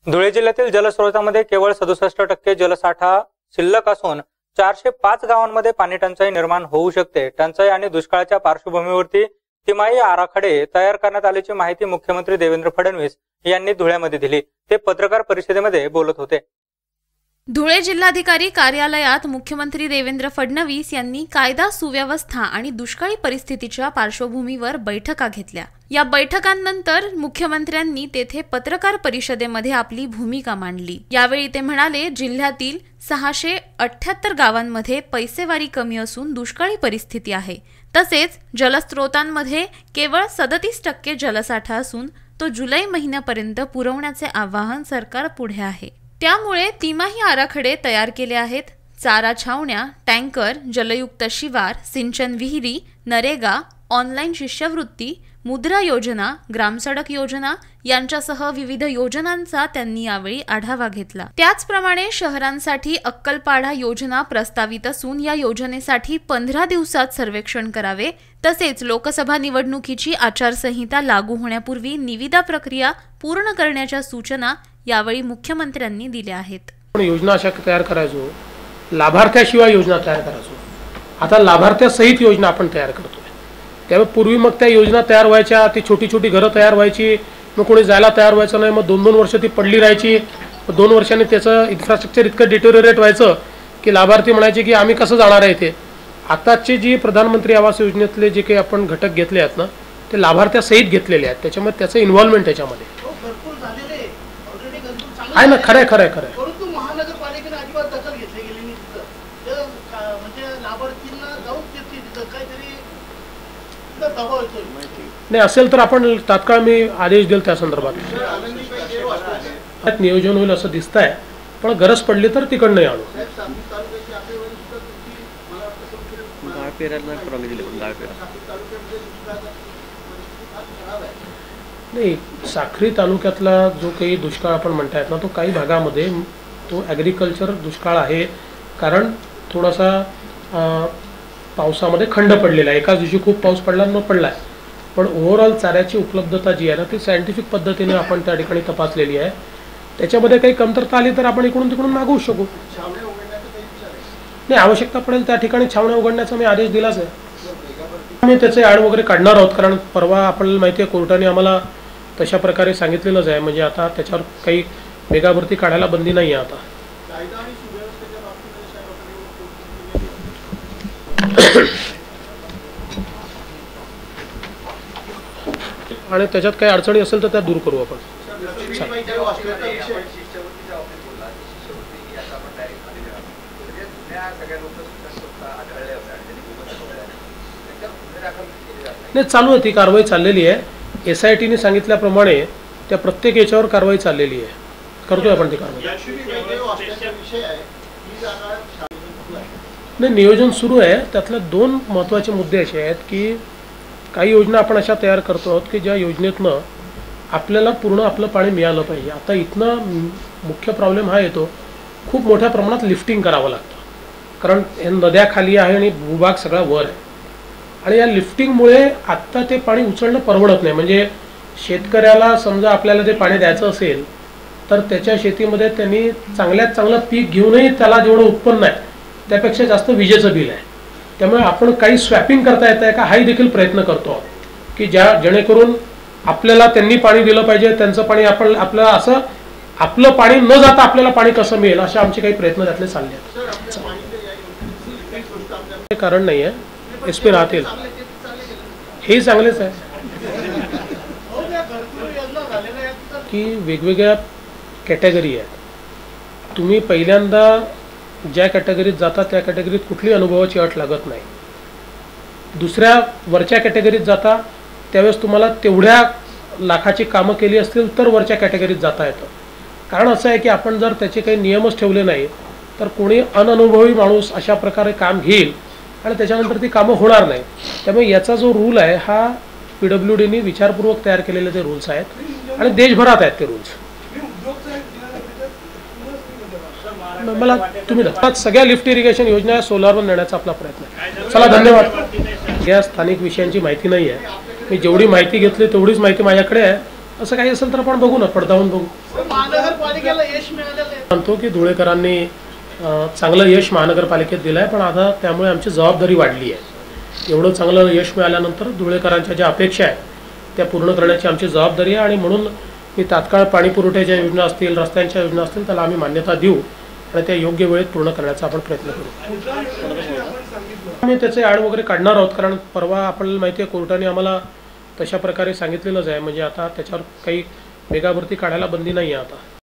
धुळे जिल्ह्यातील जलस्रोतांमध्ये केवळ 67% जलसाठा शिल्लक असून 405 गावांमध्ये पाणी टंचाई निर्माण होऊ शकते। टंचाई आणि दुष्काळाच्या पार्श्वभूमीवरती तिमाही आराखडे तयार करण्यात आल्याची माहिती मुख्यमंत्री देवेंद्र फडणवीस यांनी धुळ्यामध्ये दिली। ते पत्रकार परिषदेमध्ये बोलत होते। धुळे जिल्हाधिकारी कार्यालयात मुख्यमंत्री देवेंद्र फडणवीस यांनी कायदा सुव्यवस्था आणि दुष्काळी परिस्थितीच्या पार्श्वभूमीवर बैठका घेतल्या। या बैठकांनंतर मुख्यमंत्र्यांनी तेथे पत्रकार परिषदेमध्ये आपली भूमिका मांडली। यावेळी ते म्हणाले, जिल्ह्यातील 678 गावांमध्ये पैसेवारी कमी असून दुष्काळी परिस्थिती आहे। तसेच जलस्रोतांमध्ये केवळ 37% जलसाठा असून तो जुलै महिन्यापर्यंत पुरवण्याचे आवाहन सरकार पुढे आहे। त्यामुळे तिमाही आराखडे तयार केले आहेत। चारा छावण्या, टँकर, जलयुक्त शिवार, सिंचन विहिरी, नरेगा, ऑनलाईन शिष्यवृत्ती, मुद्रा योजना, ग्रामसडक योजना यांच्यासह विविध योजनांचा त्यांनी यावेळी आढावा घेतला। त्याचप्रमाणे शहरांसाठी अक्कलपाडा योजना प्रस्तावित असून या योजनेसाठी 15 दिवसात सर्वेक्षण करावे। तसेच लोकसभा निवडणुकीची आचारसंहिता लागू होण्यापूर्वी निविदा प्रक्रिया पूर्ण करण्याच्या सूचना यावेळी मुख्यमंत्र्यांनी दिल्या आहेत। योजना अशा तयार करायचो, लाभार्थ्याशिवाय योजना तयार करायचो, आता लाभार्थ्यासहित योजना आपण तयार करतोय। त्यामुळे पूर्वी मग त्या योजना तयार व्हायच्या, ती छोटी छोटी घरं तयार व्हायची, मग कोणी जायला तयार व्हायचं नाही, मग 2-2 वर्ष ती पडली राहायची। 2 वर्षांनी त्याचं इन्फ्रास्ट्रक्चर इतकं डिटेरियोरेट व्हायचं की लाभार्थी म्हणायचे की आम्ही कसं जाणार आहे ते। आताचे जी प्रधानमंत्री आवास योजनेतले जे काही आपण घटक घेतले आहेत ना, ते लाभार्थ्यासहित घेतलेले आहेत। त्याच्यामुळे त्याचं इन्व्हॉल्वमेंट त्याच्यामध्ये आहे ना। खरं आहे। परंतु महानगरपालिकेने अजिबात दखल घेतली गेली नाही तिथं, म्हणजे लाभार्थींना जाऊन तिथं काहीतरी दबाव येतोय नाही असेल तर आपण तात्काळ मी आदेश देईल त्या संदर्भात। नियोजन होईल असं दिसतंय, पण गरज पडली तर तिकडनं आणू। नाही, साक्री तालुक्यातला जो काही दुष्काळ आपण म्हणतायत ना, तो काही भागामध्ये तो ॲग्रिकल्चर दुष्काळ आहे, कारण थोडासा पावसामध्ये खंड पडलेला आहे। एकाच दिवशी खूप पाऊस पडला न पडला आहे, पण ओव्हरऑल चाऱ्याची उपलब्धता जी आहे ना, ती सायंटिफिक पद्धतीने आपण त्या ठिकाणी तपासलेली आहे। त्याच्यामध्ये काही कमतरता आली तर आपण इकडून तिकडून मागवू शकू। नाही, आवश्यकता पडेल त्या ठिकाणी छावण्या उघडण्याचा मी आदेश दिलाच आहे। आम्ही त्याचे ॲड वगैरे काढणार आहोत, कारण परवा आपल्याला माहिती आहे कोर्टाने आम्हाला तशा प्रकारे सांगितलेलंच आहे। म्हणजे आता त्याच्यावर काही मेगाभरती काढायला बंदी नाही आहे आता। आणि त्याच्यात काही अडचणी असेल तर त्या दूर करू आपण। नाही, चालू आहे, ती कारवाई चाललेली आहे। SITने सांगितल्याप्रमाणे त्या प्रत्येक याच्यावर कारवाई चाललेली आहे, करतोय आपण ती कारवाई। नाही, नियोजन सुरू आहे। त्यातले 2 महत्त्वाचे मुद्दे असे आहेत की काही योजना आपण अशा तयार करतो आहोत की ज्या योजनेतनं आपल्याला पूर्ण आपलं पाणी मिळालं पाहिजे। आता इथनं मुख्य प्रॉब्लेम हा येतो, खूप मोठ्या प्रमाणात लिफ्टिंग करावं लागतं, कारण हे नद्या खाली आहे आणि भूभाग सगळा वर आहे, आणि या लिफ्टिंगमुळे आत्ता ते पाणी उचलणं परवडत नाही। म्हणजे शेतकऱ्याला समजा आपल्याला ते पाणी द्यायचं असेल तर त्याच्या शेतीमध्ये त्यांनी चांगल्यात चांगलं पीक घेऊनही त्याला जेवढं उत्पन्न आहे त्यापेक्षा जास्त विजेचं बिल आहे। त्यामुळे आपण काही स्वॅपिंग करता येत आहे का, हाही देखील प्रयत्न करतो की जेणेकरून आपल्याला त्यांनी पाणी दिलं पाहिजे, त्यांचं पाणी आपल्याला असं आपलं पाणी न जाता आपल्याला पाणी कसं मिळेल, असे आमचे काही प्रयत्न त्यातले चालले आहेत। कारण नाही आहे, SP राहतील, हे चांगलेच आहे की वेगवेगळ्या कॅटेगरी आहेत। तुम्ही पहिल्यांदा ज्या कॅटेगरीत जाता त्या कॅटेगरीत कुठली अनुभवाची अट लागत नाही। दुसऱ्या वरच्या कॅटेगरीत जाता त्यावेळेस तुम्हाला तेवढ्या लाखाची कामं केली असतील तर वरच्या कॅटेगरीत जाता येतं। कारण असं आहे की आपण जर त्याचे काही नियमच ठेवले नाही तर कोणी अननुभवी माणूस अशा प्रकारे काम घेईल आणि त्याच्यानंतर ती कामं होणार नाही। त्यामुळे याचा जो रूल आहे हा PWDने विचारपूर्वक तयार केलेले ते रूल्स आहेत आणि देशभरात आहेत ते रूल्स। मला तुम्ही सगळ्या लिफ्ट इरिगेशन योजना सोलारवर नेण्याचा आपला प्रयत्न आहे। चला, धन्यवाद। या स्थानिक विषयांची माहिती नाही आहे, मी जेवढी माहिती घेतली तेवढीच माहिती माझ्याकडे आहे। असं काही असेल तर आपण बघू ना, पडताळून बघू। महानगरपालिकेला यश मिळालेलं आहे. म्हणतो की धुळेकरांनी चांगलं यश महानगरपालिकेत दिलं आहे, पण आता त्यामुळे आमची जबाबदारी वाढली आहे. एवढं चांगलं यश मिळाल्यानंतर धुळेकरांच्या ज्या अपेक्षा आहेत त्या पूर्ण करण्याची आमची जबाबदारी आहे. आणि म्हणून मी तात्काळ पाणी पुरवठ्याच्या योजना असतील, रस्त्यांच्या योजना असतील, त्याला आम्ही मान्यता देऊ आणि त्या योग्य वेळेत पूर्ण करण्याचा आपण प्रयत्न करू. आम्ही त्याचे ॲड वगैरे काढणार आहोत, कारण परवा आपल्याला माहिती आहे कोर्टाने आम्हाला तशा प्रकारे सांगितलेलंच आहे. म्हणजे आता त्याच्यावर काही मेगाभरती काढायला बंदी नाही आहे आता.